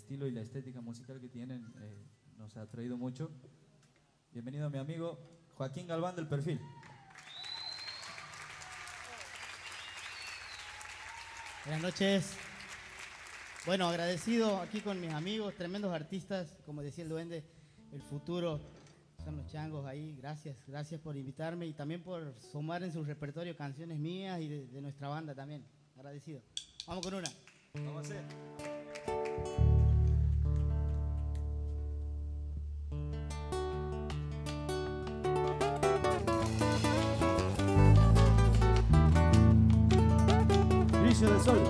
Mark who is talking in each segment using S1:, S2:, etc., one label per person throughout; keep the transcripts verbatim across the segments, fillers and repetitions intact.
S1: estilo y la estética musical que tienen eh, nos ha atraído mucho. Bienvenido a mi amigo Joaquín Galván del Perfil.
S2: Buenas noches. Bueno, agradecido aquí con mis amigos, tremendos artistas, como decía el duende, el futuro son los changos ahí. Gracias, gracias por invitarme y también por sumar en su repertorio canciones mías y de, de nuestra banda también. Agradecido. Vamos con una.
S1: Vamos a hacer. Brillo de sol.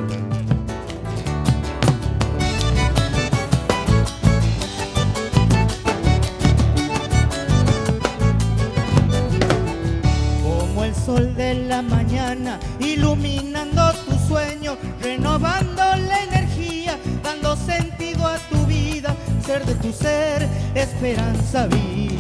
S2: Como el sol de la mañana, iluminando tu sueño, renovando la energía, dando sentido a tu vida, ser de tu ser, esperanza viva.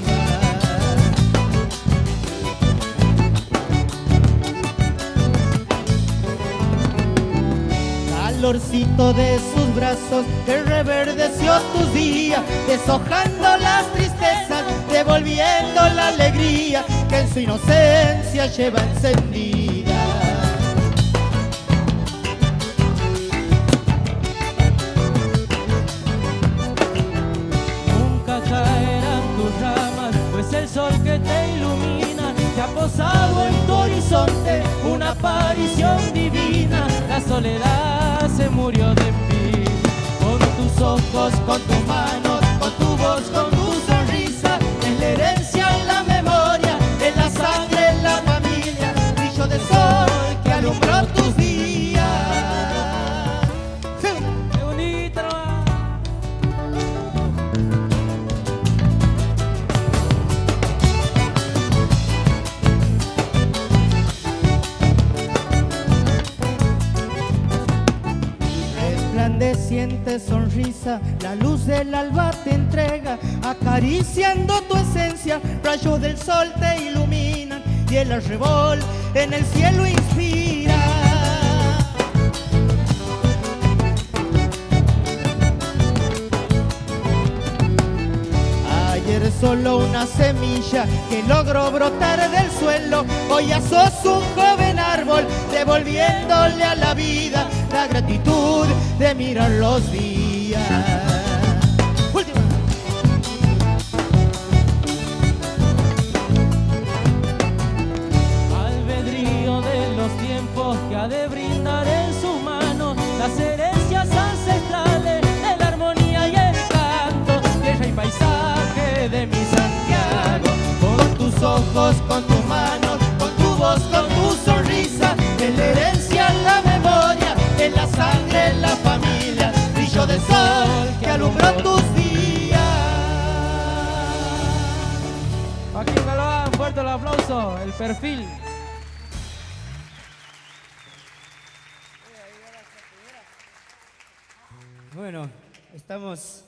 S2: Calorcito de sus brazos que reverdeció tus días, deshojando las tristezas, devolviendo la alegría que en su inocencia lleva encendida.
S3: Nunca caerán tus ramas, pues el sol que te ilumina te ha posado en tu horizonte una aparición divina. La soledad se murió de ti. Con tus ojos, con tus manos, con tu voz, con tu sonrisa, es la herencia, en la memoria, en la sangre, en la familia, brillo de sol que alumbró tus días. ¡Qué bonito! Resplandeciente sonrisa, la luz del alba te entrega, acariciando tu esencia, rayos del sol te iluminan y el arrebol en el cielo inspira. Ayer solo una semilla que logró brotar del suelo, hoy ya sos un joven árbol, devolviéndole a la vida la gratitud de mirar los días. Última. Albedrío de los tiempos que ha de brindar en sus manos las herencias ancestrales de la armonía y el canto, tierra y paisaje de mi Santiago. Con tus ojos, con tus manos, con tu voz, con tu sonrisa, en la herencia, en la memoria, en la sangre, en la familia, brillo de sol que alumbró tus días. Joaquín Galván, fuerte el aplauso, el Perfil. Bueno, estamos